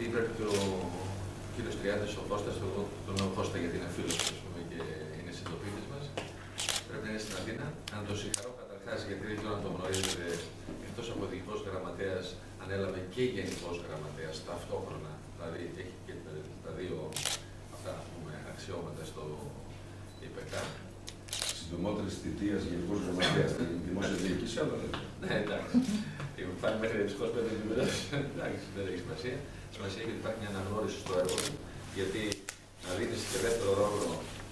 γιατί πρέπει και ο κύριος Τριάντης, ο Κώστας, τον λέω Κώστα γιατί είναι φίλος και είναι συντοπίτης μας, πρέπει να είναι στην Αθήνα. Να τον συγχαρώ καταρχάς, γιατί δεν ξέρω αν τον γνωρίζετε, εκτός από διοικητικός γραμματέας, ανέλαβε και γενικός γραμματέας ταυτόχρονα. Δηλαδή έχει και τα δύο αυτά αξιώματα στο ΙΠΚ. Συντομότερη θητεία γενικός γραμματέας στην δημόσια διοίκηση, αλλά ναι, εντάξει. Υπάρχει μέχρι δυστυχώς 5 επίπεδα. Εντάξει, δεν έχει σημασία. Σημασία έχει ότι υπάρχει μια αναγνώριση στο έργο του, γιατί να δίνεις και δεύτερο ρόλο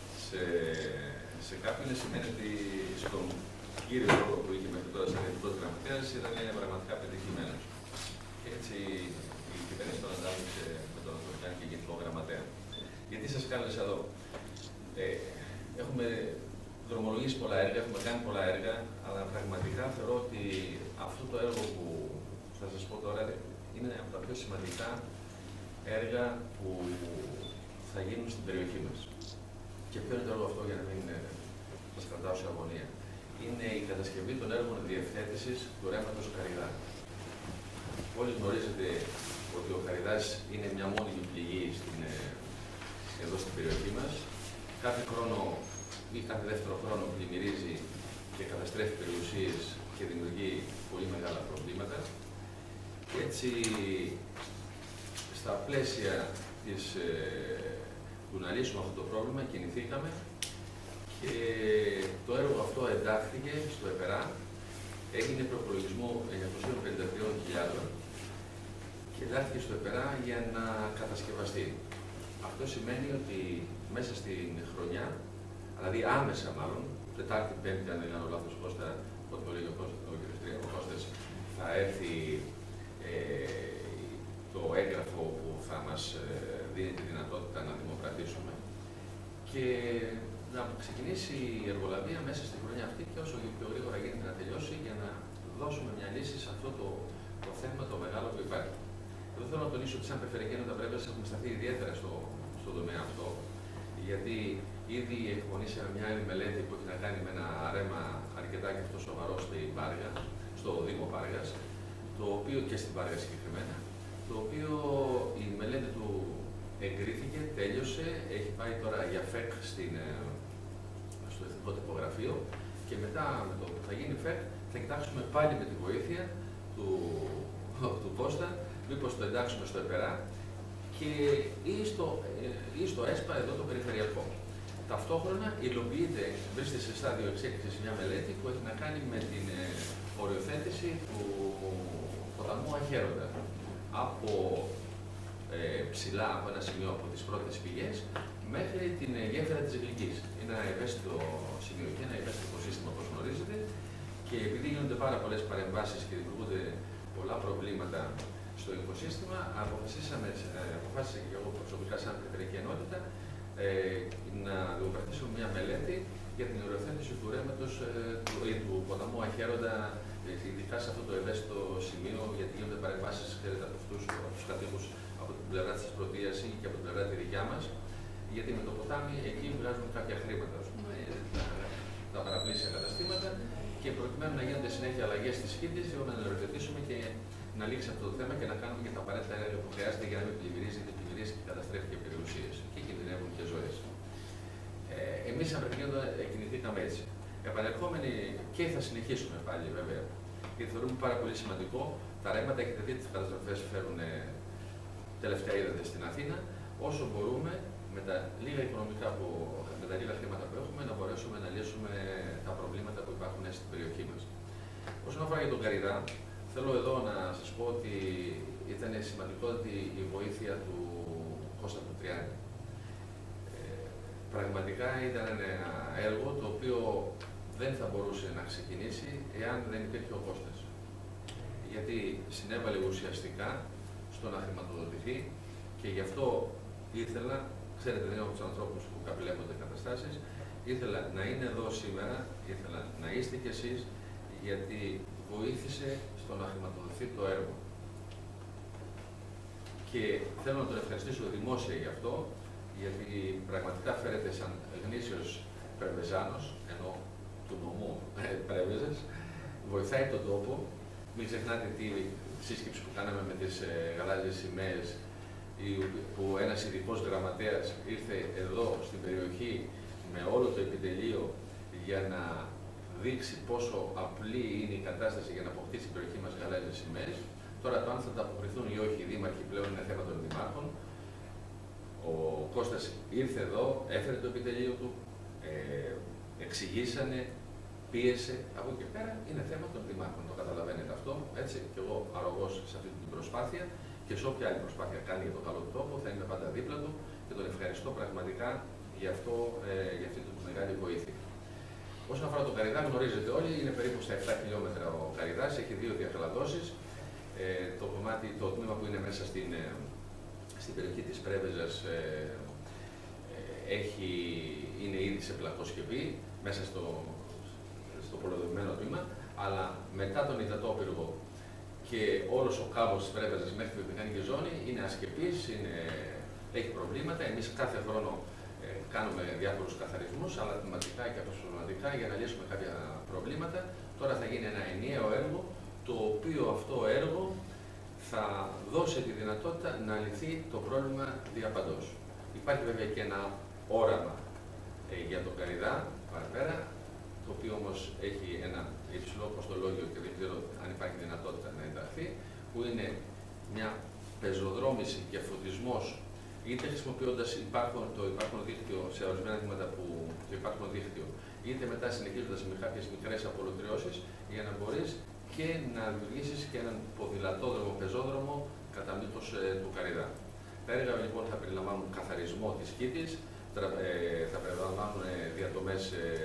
σε κάποιον σημαίνει ότι στον κύριο ρόλο που είχε μέχρι τώρα σαν γενικός γραμματέας ήταν πραγματικά πετυχημένος. Και έτσι η κυβέρνηση τον ανάμειξε με τον κάνει και γενικό γραμματέα. Γιατί σας κάλεσα εδώ. Έχουμε δρομολογήσει πολλά έργα, έχουμε κάνει πολλά έργα, αλλά πραγματικά θεωρώ ότι αυτό το έργο που θα σας πω τώρα είναι από τα πιο σημαντικά έργα που θα γίνουν στην περιοχή μας. Και ποιο είναι το έργο αυτό, για να μην σας κρατάω σε αγωνία? Είναι η κατασκευή των έργων διευθέτησης του ρέματος Καρυδά. Όλοι γνωρίζετε ότι ο Καρυδάς είναι μια μόνιμη πληγή εδώ στην περιοχή μας. Κάθε χρόνο ή κάθε δεύτερο χρόνο πλημμυρίζει και καταστρέφει περιουσίες και δημιουργεί πολύ μεγάλα προβλήματα. Και έτσι, στα πλαίσια του να λύσουμε αυτό το πρόβλημα, κινηθήκαμε και το έργο αυτό εντάχθηκε στο ΕΠΕΡΑ, έγινε προπολογισμό 953.000 και εντάχθηκε στο ΕΠΕΡΑ για να κατασκευαστεί. Αυτό σημαίνει ότι μέσα στην χρονιά, δηλαδή άμεσα μάλλον, Τετάρτη, Πέμπτη, αν δεν κάνω λάθος, Κώστα, ό,τι το λέει ο Κώστας, θα έρθει το έγγραφο που θα μας δίνει τη δυνατότητα να δημοκρατήσουμε και να ξεκινήσει η εργολαβία μέσα στη χρονιά αυτή και όσο πιο γρήγορα γίνεται να τελειώσει για να δώσουμε μια λύση σε αυτό το θέμα το μεγάλο που υπάρχει. Εδώ θέλω να τονίσω ότι σαν Περιφερειακή Ενότητα Βρέβειας έχουμε σταθεί ιδιαίτερα στον τομέα αυτό, γιατί ήδη εκπονήσαμε μια άλλη μελέτη που έχει να κάνει με ένα ρέμα αρκετά και αυτό σοβαρό στο Δήμο Πάργας, το οποίο και στην Πάργα συγκεκριμένα, το οποίο η μελέτη του εγκρίθηκε, τέλειωσε, έχει πάει τώρα για ΦΕΚ στο Εθνικό Τυπογραφείο και μετά με το που θα γίνει ΦΕΚ θα κοιτάξουμε πάλι με τη βοήθεια του Κώστα μήπως το εντάξουμε στο ΕΠΕΡΑ και ή στο ΕΣΠΑ εδώ το περιφερειακό. Ταυτόχρονα υλοποιείται, βρίσκεται σε στάδιο εξέλιξης μια μελέτη που έχει να κάνει με την οριοθέτηση του ποταμού Αχέροντα. Από ψηλά, από ένα σημείο από τις πρώτες πηγές, μέχρι την γέφυρα της Γλυκής. Είναι ένα ευαίσθητο σημείο και ένα ευαίσθητο οικοσύστημα, όπως γνωρίζετε, και επειδή γίνονται πάρα πολλές παρεμβάσεις και δημιουργούνται πολλά προβλήματα στο οικοσύστημα, αποφάσισα και εγώ προσωπικά σαν Περιφερειακή Ενότητα να δημοκρατήσουμε μια μελέτη για την οριοθέτηση του ρέματος του ποταμού Αχέροντα, ειδικά σε αυτό το ευαίσθητο σημείο, γιατί γίνονται παρεμβάσεις από τους κατοίκους από την πλευρά της Πρωτείας ή και από την πλευρά τη δικιά μας, γιατί με το ποτάμι εκεί βγάζουν κάποια χρήματα, τα παραπλήσια καταστήματα, και προκειμένου να γίνονται συνέχεια αλλαγές στις σκήτες, να οριοθετήσουμε και να λήξει αυτό το θέμα και να κάνουμε και τα απαραίτητα έργα που χρειάζεται για να μην πλημμυρίζει και καταστρέφει και περιουσίες και κινδυνεύουν και ζωές. Εμείς σαν Περιφερειακή κινηθήκαμε έτσι. Επανερχόμενοι και θα συνεχίσουμε πάλι βέβαια, γιατί θεωρούμε πάρα πολύ σημαντικό τα ρέματα, έχετε δει τις καταστροφές φέρουν τελευταία είδατε στην Αθήνα, όσο μπορούμε με τα λίγα λίγα χρήματα που έχουμε να μπορέσουμε να λύσουμε τα προβλήματα που υπάρχουν στην περιοχή μας. Όσον αφορά για τον Καρυδά, θέλω εδώ να σας πω ότι ήταν σημαντικότατη η βοήθεια του Κώστα του Τριάντη. Πραγματικά ήταν ένα έργο το οποίο δεν θα μπορούσε να ξεκινήσει εάν δεν υπήρχε ο Κώστας. Γιατί συνέβαλε ουσιαστικά στο να χρηματοδοτηθεί και γι' αυτό ήθελα, ξέρετε, δεν είμαι από τους ανθρώπους που καπηλεύονται καταστάσεις, ήθελα να είναι εδώ σήμερα, ήθελα να είστε κι εσείς, γιατί βοήθησε στο να χρηματοδοτηθεί το έργο. Και θέλω να τον ευχαριστήσω δημόσια γι' αυτό, γιατί πραγματικά φέρεται σαν γνήσιος Πρεβεζάνος, ενώ του νομού Πρέβεζας, βοηθάει τον τόπο. Μην ξεχνάτε τη σύσκεψη που κάναμε με τις γαλάζιες σημαίες που ένας ειδικός γραμματέας ήρθε εδώ στην περιοχή με όλο το επιτελείο για να δείξει πόσο απλή είναι η κατάσταση για να αποκτήσει η περιοχή μας γαλάζιες σημαίες. Τώρα το αν θα τα αποκριθούν ή όχι οι δήμαρχοι πλέον είναι θέμα των δημάρχων. Ο Κώστας ήρθε εδώ, έφερε το επιτελείο του, εξηγήσανε, πίεσε. Από εκεί και πέρα είναι θέμα των δημάρχων. Το καταλαβαίνετε αυτό. Έτσι, και εγώ αρρωγός σε αυτή την προσπάθεια και σε όποια άλλη προσπάθεια κάνει για το καλό του τόπο θα είμαι πάντα δίπλα του και τον ευχαριστώ πραγματικά για αυτή την μεγάλη βοήθεια. Όσον αφορά τον Καριδά, γνωρίζετε όλοι, είναι περίπου στα 7 χιλιόμετρα ο Καριδάς, έχει 2 διαχαλαδώσεις. Το τμήμα που είναι μέσα στην περιοχή της Πρέβεζας είναι ήδη σε πλακοσκευή, μέσα στο πολεοδομημένο τμήμα, αλλά μετά τον υδατόπυργο και όλος ο κάμπος της Πρέβεζας μέχρι τη βιομηχανική ζώνη είναι ασκεπής, έχει προβλήματα. Εμείς κάθε χρόνο κάνουμε διάφορους καθαρισμούς, αλλά θεματικά και αποσπασματικά για να λύσουμε κάποια προβλήματα. Τώρα θα γίνει ένα ενιαίο έργο, το οποίο αυτό έργο θα δώσει τη δυνατότητα να λυθεί το πρόβλημα διαπαντός. Υπάρχει βέβαια και ένα όραμα για τον Καριδά παραπέρα, το οποίο όμως έχει ένα υψηλό κοστολόγιο και δεν ξέρω αν υπάρχει δυνατότητα να ενταχθεί, που είναι μια πεζοδρόμηση και φωτισμός, είτε χρησιμοποιώντας το υπάρχον δίκτυο σε ορισμένα τμήματα που το υπάρχον δίκτυο, είτε μετά συνεχίζοντας με κάποιες μικρές απολωτριώσεις, για να μπορείς και να δημιουργήσεις και έναν ποδηλατόδρομο, πεζόδρομο κατά μήκος του Καριδά. Τα έργα λοιπόν θα περιλαμβάνουν καθαρισμό της Κήτης, θα περιλαμβάνουν διατομές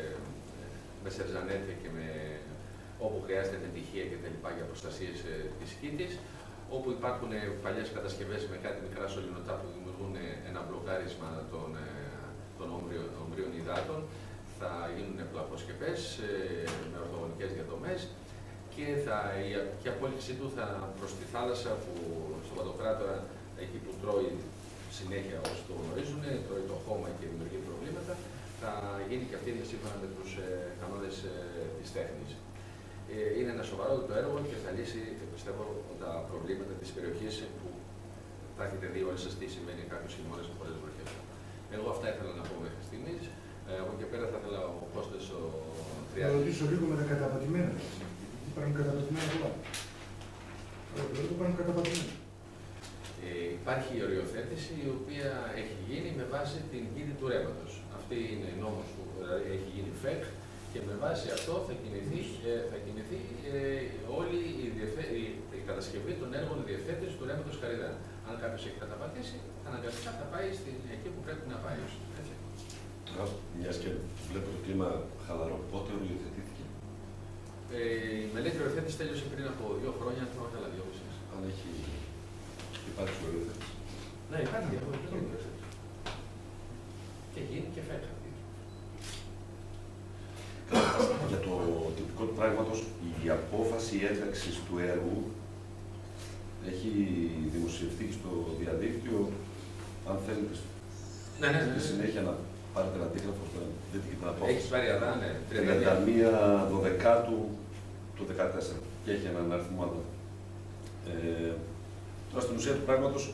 με σερζανέτια και όπου χρειάζεται τετυχία και τα λοιπά για προστασίες της Κήτης, όπου υπάρχουν παλιές κατασκευές με κάτι μικρά σωληνωτά που δημιουργούν ένα μπλοκάρισμα των ομβρίων υδάτων. Θα γίνουν πλακοσκευές με ορθογωνικές διαδομές και η απόλυξή του θα προς τη θάλασσα, που στο Βατοκράτορα, εκεί που τρώει συνέχεια όσοι το γνωρίζουν, τρώει το χώμα και δημιουργεί προβλήματα, θα γίνει και αυτή σύμφωνα με τους κανόνες της τέχνης. Είναι ένα σοβαρό το έργο και θα λύσει, πιστεύω, τα προβλήματα της περιοχής που θα έχετε δει όλοι σας τι συμβαίνει κάποιους χειμώνες με πολλές βροχές. Εγώ αυτά ήθελα να πω μέχρι στιγμής. Από εκεί πέρα θα ήθελα ο Κώστας ο Τριάδης. Να ρωτήσω λίγο με τα καταπατημένα. Υπάρχουν καταπατημένα πολλά. Υπάρχουν καταπατημένα. Υπάρχει η οριοθέτηση η οποία έχει γίνει με βάση την κήτη του ρέματος. Αυτή είναι νόμος που δηλαδή έχει γίνει ΦΕΚ και με βάση αυτό θα κινηθεί όλη η κατασκευή των έργων διευθέτησης του ρέματος Καριδά. Αν κάποιος έχει καταπατήσει, αναγκαστικά θα πάει εκεί που πρέπει να πάει. Μιας και βλέπω το κλίμα χαλαρό, πότε οριοθετήθηκε? Η μελέτη οριοθέτηση τέλειωσε πριν από 2 χρόνια, αν θυμάμαι καλά, 2,5. Αν έχει υπάρξει οριοθέτηση. Ναι, υπάρχει οριοθέτηση. Και γίνει και φέρει. Για το τυπικό του πράγματος, η απόφαση ένταξης του έργου έχει δημοσιευτεί στο διαδίκτυο. Αν θέλετε στη συνέχεια να πάρετε ένα αντίγραφο, δείτε την απόφαση. Έχεις πάρει αδά, ναι. 31 Δωδεκάτου του 2014 και έχει έναν αριθμό άλλο. Τώρα στην ουσία του πράγματος,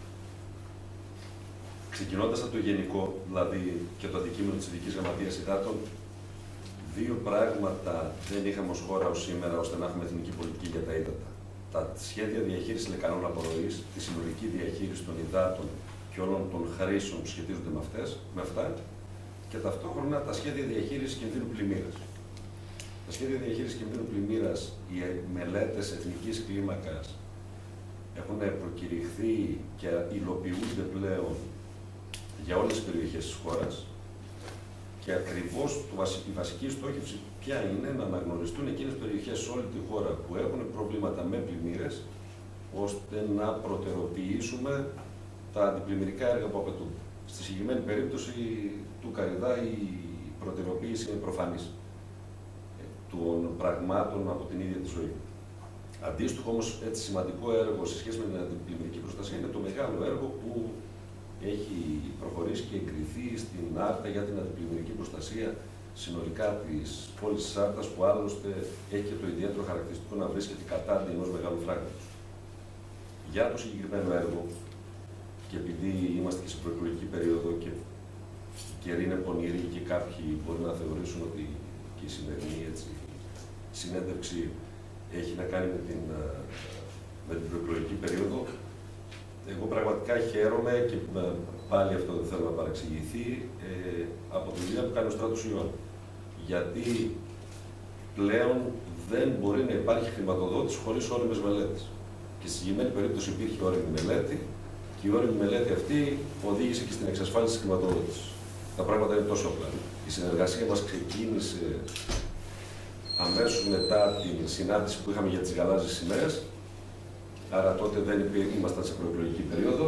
ξεκινώντας από το γενικό, δηλαδή και το αντικείμενο της Ειδικής Γραμματείας Υδάτων, 2 πράγματα δεν είχαμε ως χώρα ως σήμερα ώστε να έχουμε εθνική πολιτική για τα ύδατα. Τα σχέδια διαχείρισης λεκανών απορροής, τη συνολική διαχείριση των υδάτων και όλων των χρήσεων που σχετίζονται με αυτά, και ταυτόχρονα τα σχέδια διαχείρισης κινδύνου πλημμύρας. Τα σχέδια διαχείρισης κινδύνου πλημμύρας, οι μελέτες εθνικής κλίμακας έχουν προκηρυχθεί και υλοποιούνται πλέον για όλες τις περιοχές της χώρας. Και ακριβώς η βασική στόχευση ποια είναι? Να αναγνωριστούν εκείνες τις περιοχές σε όλη τη χώρα που έχουν προβλήματα με πλημμύρες, ώστε να προτεροποιήσουμε τα αντιπλημμυρικά έργα που απαιτούνται. Στη συγκεκριμένη περίπτωση του Καριδά η προτεραιοποίηση είναι προφανής των πραγμάτων από την ίδια τη ζωή. Αντίστοιχο όμως έτσι σημαντικό έργο σε σχέση με την αντιπλημμυρική προστασία είναι το μεγάλο έργο που έχει προχωρήσει και εγκριθεί στην Άρτα για την αντιπλημμυρική προστασία συνολικά της πόλης της Άρτας, που άλλωστε έχει και το ιδιαίτερο χαρακτηριστικό να βρίσκεται κατάντι ενός μεγάλου φράγματος. Για το συγκεκριμένο έργο, και επειδή είμαστε και σε προεκλογική περίοδο και οι καιροί είναι πονηροί και κάποιοι μπορεί να θεωρήσουν ότι και η σημερινή συνέντευξη έχει να κάνει με την προεκλογική περίοδο, εγώ πραγματικά χαίρομαι και πάλι αυτό δεν θέλω να παραξηγηθεί από τη δουλειά που κάνει ο Στράτος Ιωάννου. Γιατί πλέον δεν μπορεί να υπάρχει χρηματοδότηση χωρίς όριμες μελέτες. Και στη συγκεκριμένη περίπτωση υπήρχε όριμη μελέτη και η όριμη μελέτη αυτή οδήγησε και στην εξασφάλιση της χρηματοδότησης. Τα πράγματα είναι τόσο απλά. Η συνεργασία μας ξεκίνησε αμέσως μετά την συνάντηση που είχαμε για τις γαλάζιες σημαίες. Άρα τότε δεν ήμασταν σε προεκλογική περίοδο.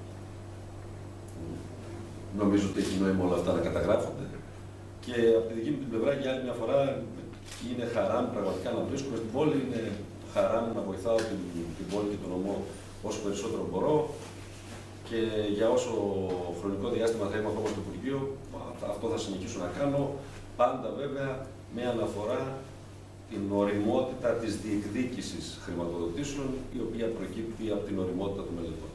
Νομίζω ότι έχει νόημα όλα αυτά να καταγράφονται. Και από τη δική μου την πλευρά, για άλλη μια φορά, είναι χαρά μου πραγματικά να βρίσκομαι στην πόλη. Είναι χαρά μου να βοηθάω την πόλη και τον νομό όσο περισσότερο μπορώ. Και για όσο χρονικό διάστημα θα είμαι ακόμα στο Υπουργείο, αυτό θα συνεχίσω να κάνω. Πάντα βέβαια με αναφορά την ωριμότητα της διεκδίκησης χρηματοδοτήσεων, η οποία προκύπτει από την ωριμότητα των μελετών.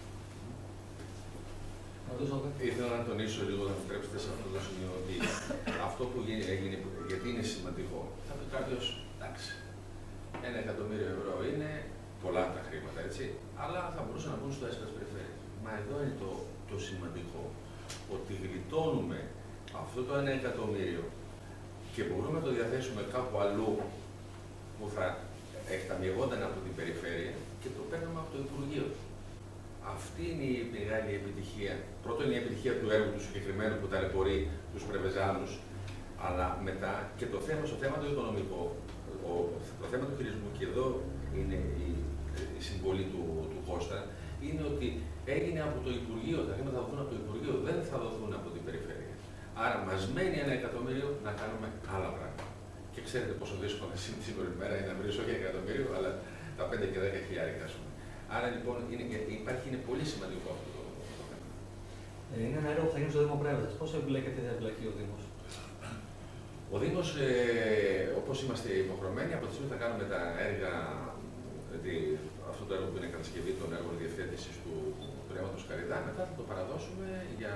Ήθελα να τονίσω λίγο, να μου επιτρέψετε σε αυτό το σημείο, ότι αυτό που έγινε, γιατί είναι σημαντικό. Θα πει κάποιος, εντάξει, 1 εκατομμύριο ευρώ είναι πολλά τα χρήματα, έτσι, αλλά θα μπορούσαν να μπουν στο έσχατο της περιφέρειας. Μα εδώ είναι το σημαντικό, ότι γλιτώνουμε αυτό το 1 εκατομμύριο και μπορούμε να το διαθέσουμε κάπου αλλού που θα εκταμιευόταν από την περιφέρεια και το παίρνουμε από το Υπουργείο. Αυτή είναι η μεγάλη επιτυχία. Πρώτον είναι η επιτυχία του έργου του συγκεκριμένου που ταλαιπωρεί τους Πρεβεζάνους, αλλά μετά και στο θέμα το οικονομικό, το θέμα του χειρισμού, και εδώ είναι η συμβολή του Κώστα, είναι ότι έγινε από το Υπουργείο, τα χρήματα θα δοθούν από το Υπουργείο, δεν θα δοθούν από την περιφέρεια. Άρα μας μένει 1 εκατομμύριο να κάνουμε άλλα πράγματα. Και ξέρετε πόσο δύσκολο σήμερα ημέρα είναι να βρεις όχι 1 εκατομμύριο, αλλά τα 5 και 10 χιλιάρικα. Άρα λοιπόν είναι πολύ σημαντικό αυτό το θέμα. Είναι ένα έργο που θα γίνει στο Δήμο Πρέβεζας. Πώς εμπλέκεται, θα εμπλακεί ο Δήμος? Ο Δήμος, όπως είμαστε υποχρεωμένοι, από τη στιγμή που θα κάνουμε τα έργα, αυτό το έργο που είναι κατασκευή των έργων διευθέτησης του Πνεύματος Καριτά, μετά θα το παραδώσουμε για,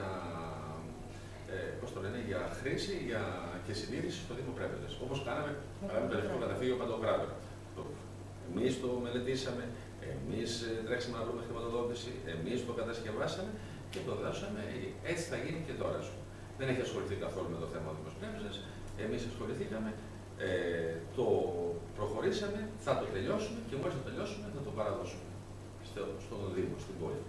για χρήση και συντήρηση στο Δήμο Πρέβεζας. Όπως κάναμε το Λευκό Καταφύγιο Παντοκράτορα. Εμείς το μελετήσαμε, εμείς τρέξαμε να βρούμε χρηματοδότηση, εμείς το κατασκευάσαμε και το δώσαμε. Έτσι θα γίνει και τώρα. Δεν έχει ασχοληθεί καθόλου με το θέμα του Δήμου Πρέβεζας. Εμείς ασχοληθήκαμε, το προχωρήσαμε, θα το τελειώσουμε και μόλις το τελειώσουμε θα το παραδώσουμε στον Δήμο, στην πόλη.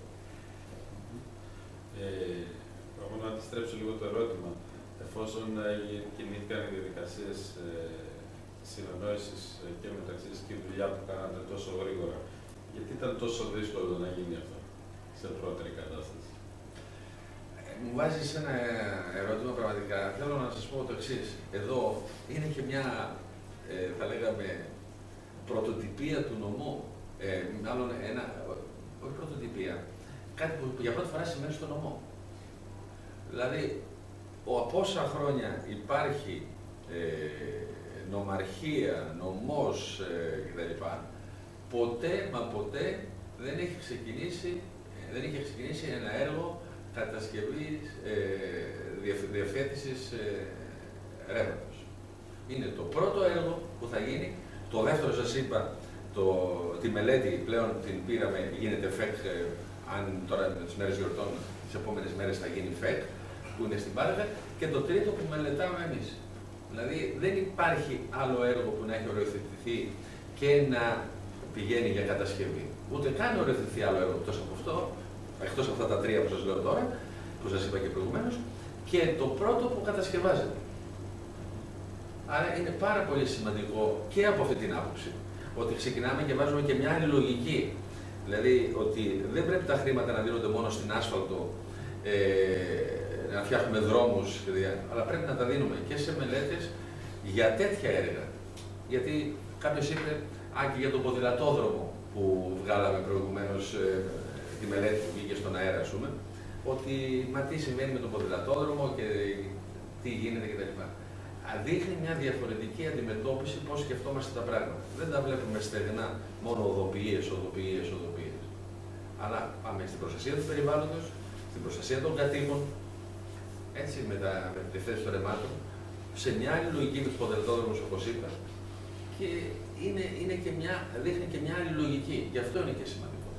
Εγώ να αντιστρέψω λίγο το ερώτημα. Εφόσον κινήθηκαν οι διαδικασίες συνεννόησης και μεταξύ σας και η δουλειά που κάνατε τόσο γρήγορα, γιατί ήταν τόσο δύσκολο να γίνει αυτό σε πρώτερη κατάσταση? Μου βάζεις ένα ερώτημα πραγματικά. Θέλω να σας πω το εξής. Εδώ είναι και μια, θα λέγαμε, πρωτοτυπία του νομού. Μάλλον όχι πρωτοτυπία, κάτι που για πρώτη φορά σημαίνει στο νομό. Δηλαδή, από όσα χρόνια υπάρχει νομαρχία, νομός κτλ. Ποτέ, μα ποτέ δεν είχε ξεκινήσει ένα έργο κατασκευής διευθέτησης ρεύματος. Είναι το πρώτο έργο που θα γίνει. Το δεύτερο, σας είπα, τη μελέτη πλέον την πήραμε, γίνεται ΦΕΚ, αν τώρα με τις μέρες γιορτών, τις επόμενες μέρες θα γίνει ΦΕΚ, που είναι στην Πάργα, και το τρίτο που μελετάμε εμείς. Δηλαδή δεν υπάρχει άλλο έργο που να έχει οριοθετηθεί και να πηγαίνει για κατασκευή. Ούτε καν οριοθετηθεί άλλο έργο εκτός από αυτό, εκτός από αυτά τα τρία που σας λέω τώρα, που σας είπα και προηγουμένως, και το πρώτο που κατασκευάζεται. Άρα είναι πάρα πολύ σημαντικό και από αυτή την άποψη, ότι ξεκινάμε και βάζουμε και μια άλλη λογική. Δηλαδή ότι δεν πρέπει τα χρήματα να δίνονται μόνο στην άσφαλτο, να φτιάχνουμε δρόμους, αλλά πρέπει να τα δίνουμε και σε μελέτες για τέτοια έργα. Γιατί κάποιος είπε, και για τον ποδηλατόδρομο που βγάλαμε προηγουμένως, τη μελέτη που βγήκε στον αέρα, ας πούμε, ότι μα τι συμβαίνει με τον ποδηλατόδρομο και τι γίνεται κτλ. Δείχνει μια διαφορετική αντιμετώπιση πώς σκεφτόμαστε τα πράγματα. Δεν τα βλέπουμε στεγνά, μόνο οδοποιίες. Αλλά πάμε στην προστασία του περιβάλλοντος, στην προστασία των κατοίκων, έτσι με τη θέση των ρεμάτων, σε μια άλλη λογική με τους ποδηλατόδρομους όπως είπα, και δείχνει και μια άλλη λογική. Γι' αυτό είναι και σημαντικό.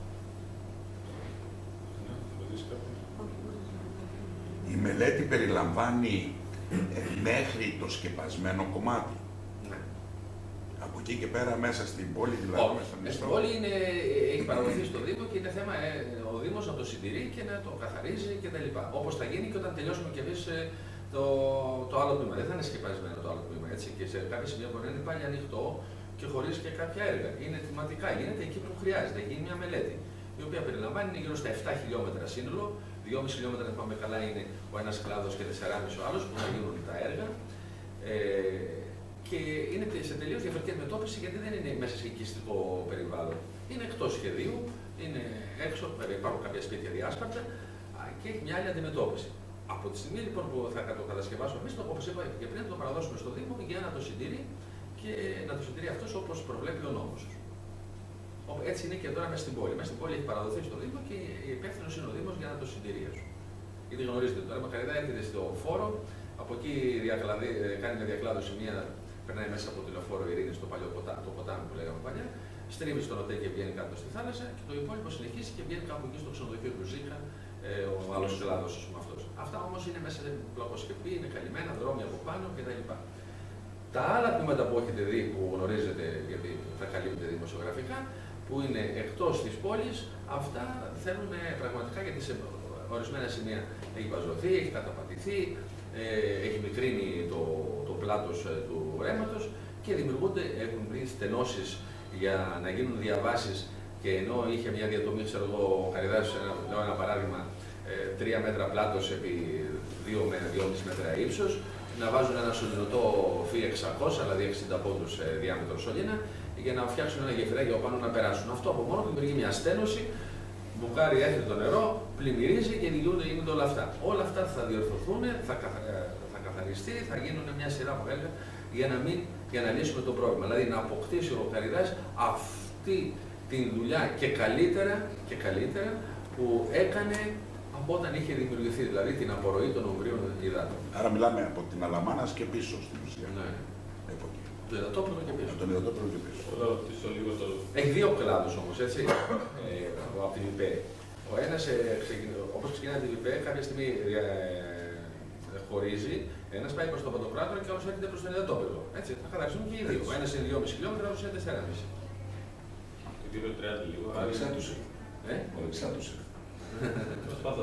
Η μελέτη περιλαμβάνει μέχρι το σκεπασμένο κομμάτι. Ναι. Από εκεί και πέρα μέσα στην πόλη, δηλαδή μέσα στον Στην ιστό. πόλη έχει παραδοθεί στο Δήμο και είναι θέμα ο Δήμος να το συντηρεί και να το καθαρίζει κτλ. Όπως θα γίνει και όταν τελειώσουμε κι εμείς το άλλο τμήμα. Δεν θα είναι σκεπασμένο το άλλο τμήμα. Έτσι. Και σε κάποια σημεία μπορεί να είναι πάλι ανοιχτό και χωρίς και κάποια έργα. Είναι θεματικά, γίνεται εκεί που χρειάζεται. Έχει γίνει μια μελέτη η οποία περιλαμβάνει γύρω στα 7 χιλιόμετρα σύνολο. 2,5 χιλιόμετρα, αν πάμε καλά, είναι ο ένας κλάδος και 4,5 ο άλλος που θα γίνουν τα έργα. Και είναι σε τελείως διαφορετική αντιμετώπιση γιατί δεν είναι μέσα σε οικιστικό περιβάλλον. Είναι εκτός σχεδίου, είναι έξω, βέβαια υπάρχουν κάποια σπίτια διάσπαρτα και έχει μια άλλη αντιμετώπιση. Από τη στιγμή λοιπόν που θα το κατασκευάσουμε εμείς, όπως είπα και πριν, να το παραδώσουμε στο Δήμο για να το συντηρεί και να το συντηρεί αυτός όπως προβλέπει ο νόμος. Έτσι είναι και τώρα μέσα στην πόλη. Μέσα στην πόλη έχει παραδοθεί στο Δήμο και υπεύθυνος είναι ο Δήμος για να το συντηρεί. Ήδη γνωρίζετε τώρα, η Μακαριδά έρχεται στο φόρο, από εκεί κάνει μια διακλάδωση, περνάει μέσα από το λεωφόρο Ειρήνη στο παλιό το ποτάμι που λέγαμε παλιά, στρίβει στον ΟΤΕ και βγαίνει κάτω στη θάλασσα και το υπόλοιπο συνεχίζει και βγαίνει κάπου εκεί στο ξενοδοχείο του Ζήκα, ο άλλος κλάδος αυτός. Αυτά όμως είναι μέσα σε πλακοσκεπή, είναι καλυμμένα, δρόμοι από πάνω κτλ. Τα άλλα τμήματα που έχετε δει, που γνωρίζετε γιατί θα καλύπτεται δημοσιογραφικά, που είναι εκτός της πόλης, αυτά θέλουν πραγματικά γιατί σε ορισμένα σημεία έχει βαζωθεί, έχει καταπατηθεί, έχει μικρύνει το πλάτος του ρέματος και έχουν βρει στενώσεις για να γίνουν διαβάσεις και ενώ είχε μια διατομή, ξέρω εγώ, ο Καριδάς, λέω ένα παράδειγμα, 3 μέτρα πλάτος επί 2 με 2,5 μέτρα ύψος, να βάζουν ένα σωληνωτό φύ 600, δηλαδή 60 πόντους διάμετρο σωλήνα, για να φτιάξουν ένα γεφυράκι από πάνω να περάσουν. Αυτό από μόνο του δημιουργεί μια στένωση, μπουκάρει, έρχεται το νερό, πλημμυρίζει και γίνονται όλα αυτά. Όλα αυτά θα διορθωθούν, θα καθαριστεί, θα γίνουν μια σειρά από έργα για να λύσουμε το πρόβλημα. Δηλαδή να αποκτήσει ο Καριδάς αυτή τη δουλειά και καλύτερα που έκανε από όταν είχε δημιουργηθεί, δηλαδή την απορροή των ομβρίων υδάτων. Άρα μιλάμε από την Αλαμάνας και πίσω στην ουσία. Ναι. Το υδατόπλο και πίσω. Το υδατόπλο και πίσω. Έχει δύο κλάδους όμως, έτσι, από την ΙΠΕ. Ο ένας, όπως ξεκινάει την ΙΠΕ, κάποια στιγμή χωρίζει, ένας πάει προς το Παντοκράτορα και ο άλλος έρχεται προς τον υδατόπλο. Έτσι, θα καταξούν και οι δύο. Ο ένας είναι 2,5 χιλιόμετρα, ο άλλος είναι 4,5. Το κύριο 30 λίγο. Ο Αλεξάνδρους. Ο Αλεξάνδρους. Προσπαθώ.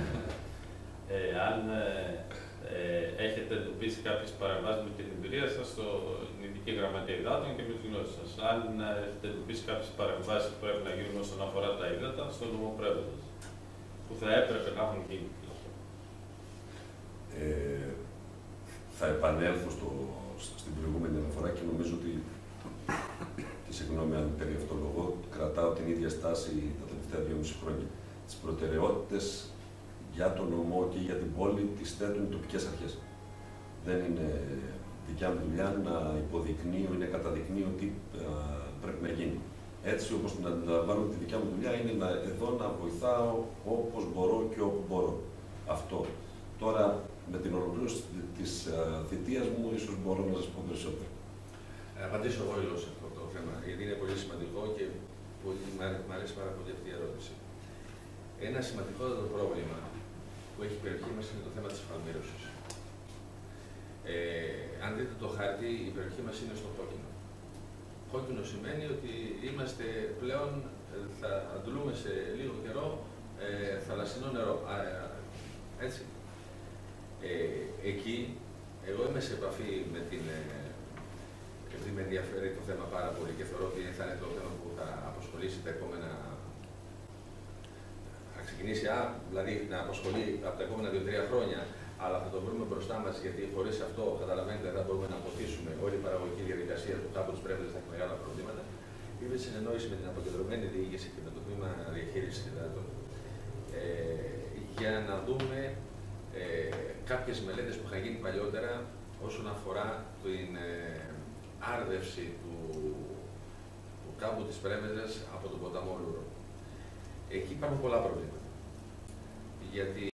Αν έχετε εντοπίσει κάποιες παρεμβάσεις με την εμπειρία σας στην Ειδική Γραμματεία Υδάτων και με τις γνώσεις σας. Αν έχετε εντοπίσει κάποιες παρεμβάσεις που πρέπει να γίνουν όσον αφορά τα ύδατα στον νομοπρέποντα, που θα έπρεπε να έχουν γίνει. Θα επανέλθω στην προηγούμενη αναφορά και νομίζω ότι, και συγγνώμη αν περιευτολογώ, κρατάω την ίδια στάση τα τελευταία 2,5 χρόνια. Τις προτεραιότητες για τον νομό και για την πόλη τις θέτουν οι τοπικές αρχές. Δεν είναι δικιά μου δουλειά να υποδεικνύω ή να καταδεικνύω τι πρέπει να γίνει. Έτσι όπως την αντιλαμβάνω, τη δικιά μου δουλειά είναι εδώ να βοηθάω όπως μπορώ και όπου μπορώ. Αυτό. Τώρα με την ολοκλήρωση της θητείας μου ίσως μπορώ να σας πω περισσότερο. Απαντήσω εγώ λίγο σε αυτό το θέμα, γιατί είναι πολύ σημαντικό και μου αρέσει πάρα πολύ αυτή η ερώτηση. Ένα σημαντικότερο πρόβλημα που έχει η περιοχή μας είναι το θέμα της εφαλμήρωσης. Αν δείτε το χάρτη, η περιοχή μας είναι στο κόκκινο. Κόκκινο σημαίνει ότι είμαστε πλέον, θα αντλούμε σε λίγο καιρό θαλασσινό νερό. Έτσι. Εκεί, εγώ είμαι σε επαφή με την... επειδή με ενδιαφέρει το θέμα πάρα πολύ και θεωρώ ότι θα είναι το θέμα που θα απασχολήσει τα επόμενα... θα ξεκινήσει, δηλαδή να απασχολεί από τα επόμενα 2-3 χρόνια, αλλά θα το βρούμε μπροστά μας, γιατί χωρίς αυτό, καταλαβαίνετε, δεν μπορούμε να αποθήσουμε όλη η παραγωγική διαδικασία του κάπου της Πρέβεζας, θα έχει μεγάλα προβλήματα. Είμαι σε συνεννόηση με την αποκεντρωμένη διοίκηση και με το τμήμα διαχείρισης υδάτων για να δούμε κάποιες μελέτες που είχαν γίνει παλιότερα όσον αφορά την άρδευση του κάμπου της Πρέβεζας από τον ποταμό Λούρο. εκεί υπάρχουν πολλά προβλήματα. Γιατί